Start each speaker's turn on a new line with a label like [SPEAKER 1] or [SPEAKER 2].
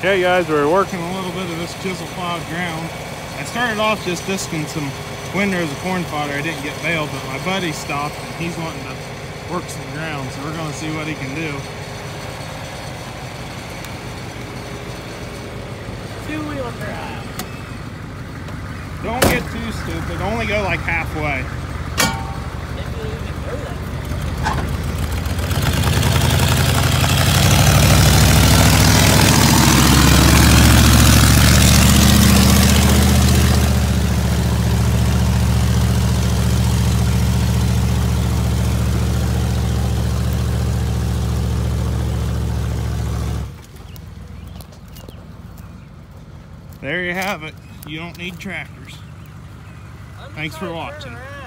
[SPEAKER 1] Okay guys, we're working a little bit of this chisel plowed ground. I started off just disking some windrows of corn fodder. I didn't get baled, but my buddy stopped and he's wanting to work some ground, so we're going to see what he can do.
[SPEAKER 2] Two-wheel drive.
[SPEAKER 1] Don't get too stupid, only go like halfway.
[SPEAKER 2] Maybe you can go that.
[SPEAKER 1] There you have it. You don't need tractors. Thanks for watching.